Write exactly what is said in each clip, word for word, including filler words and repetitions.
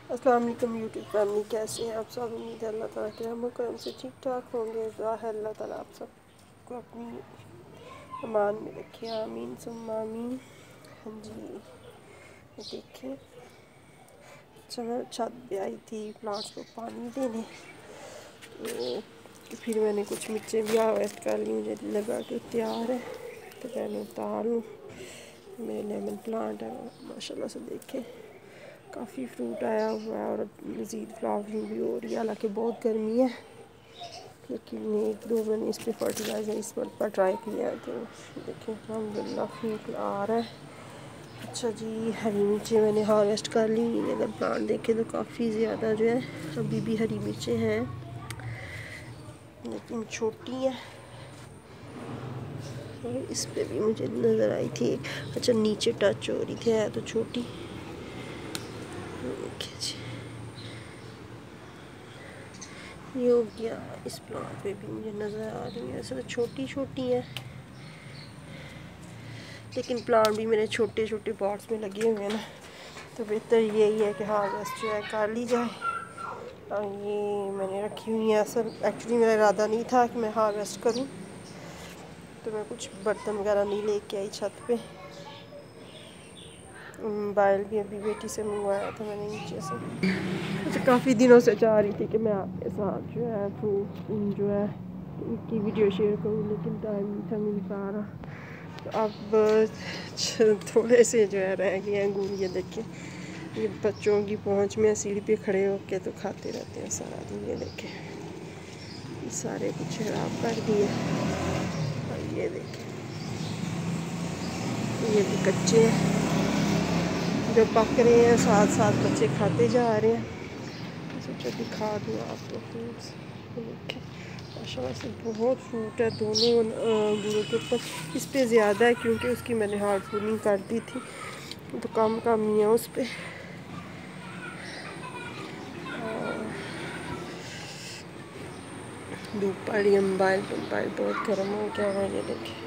अस्सलाम वालेकुम YouTube family, कैसे हैं आप सब। उम्मीद है अल्लाह ताला के रहम करम से ठीक ठाक होंगे। दुआ है अल्लाह ताला आप सबको अपनी अमान में रखे, आमीन सुम्मा आमीन। हाँ जी, देखिए अच्छा मैं छत पे आई थी प्लांट्स को पानी देने, तो फिर मैंने कुछ मिर्चें भी हार्वेस्ट कर ली। मुझे लगा कि तैयार है तो मैंने उतार लूँ। मेरे लेमन प्लांट है माशाल्लाह से, देखें काफ़ी फ्रूट आया हुआ है और मज़ीद फ्लावरिंग भी हो रही है। हालांकि बहुत गर्मी है, लेकिन एक दो मैंने इस पर फर्टिलाइज़र इस वक्त पर ट्राई किया है, तो देखें अल्हम्दुलिल्लाह फ्रूट आ रहा है। अच्छा जी, हरी मिर्चें मैंने हार्वेस्ट कर ली। अगर प्लांट देखें तो काफ़ी ज़्यादा जो है अभी भी हरी मिर्चें हैं, लेकिन छोटी हैं। और इस पे भी मुझे नज़र आई थी, अच्छा नीचे टच हो रही थी, है तो छोटी। देखिए जी, ये हो गया। इस प्लांट पे भी मुझे नज़र आ रही है, ऐसे तो छोटी छोटी है, लेकिन प्लांट भी मेरे छोटे छोटे पॉट्स में लगे हुए हैं ना, तो बेहतर यही है कि हार्वेस्ट जो है कर ली जाए। और ये मैंने रखी हुई है, असल एक्चुअली मेरा इरादा नहीं था कि मैं हार्वेस्ट करूं, तो मैं कुछ बर्तन वगैरह नहीं लेके आई छत पे। मोबाइल भी अभी बेटी से मंगवाया था मैंने नीचे से। अच्छा, काफ़ी दिनों से चाह रही थी कि मैं आपके साथ जो है फ्रूट जो है इनकी वीडियो शेयर करूं, लेकिन टाइम नहीं था मिल पा रहा। तो अब थोड़े से जो है रह गए हैं अंगूर। ये देखिए, ये बच्चों की पहुंच में सीढ़ी पे खड़े होके तो खाते रहते हैं सारा दिन। ये देखें, ये सारे कुछ खराब कर दिए। और ये देखें, ये भी कच्चे हैं, जो पक रहे हैं साथ साथ बच्चे खाते जा रहे हैं। सोचा दिखा दूँ आपको फ्रूट्स। देखें माशाल्लाह से बहुत फ्रूट है दोनों अंगूरों के ऊपर। इस पे ज़्यादा है क्योंकि उसकी मैंने हार्ड फूलिंग कर दी थी, तो कम कम ही है उस पर। धूप पड़ी है, मोबाइल मोबाइल बहुत गर्म हो गया है। ये देखें,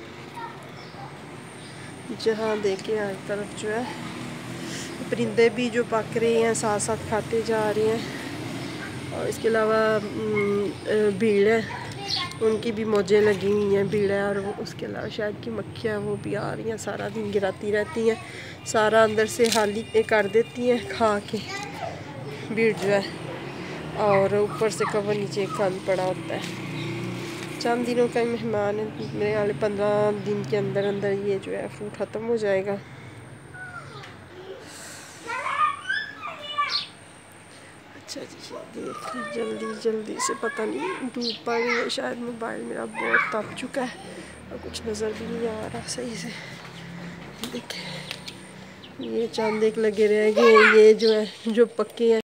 जहाँ देखें हर तरफ जो है परिंदे भी जो पक रहे हैं साथ साथ खाते जा रहे हैं। और इसके अलावा भीड़ है, उनकी भी मौजें लगी हुई हैं, भीड़ है। और उसके अलावा शायद की मक्खियाँ वो भी आ रही हैं, सारा दिन गिराती रहती हैं, सारा अंदर से हाली कर देती हैं खा के भीड़ जो है। और ऊपर से कवर नीचे गंद पड़ा होता है। चंद दिनों का मेहमान है, मेरे वाले पंद्रह दिन के अंदर अंदर ये जो है फ्रूट ख़त्म हो जाएगा। अच्छा जी, देख ली जल्दी जल्दी से, पता नहीं धूप पड़ रही है, शायद मोबाइल मेरा बहुत तप चुका है और कुछ नज़र भी नहीं आ रहा सही से। देखें, ये चंद एक लगे रह गए, ये जो है जो पक्के हैं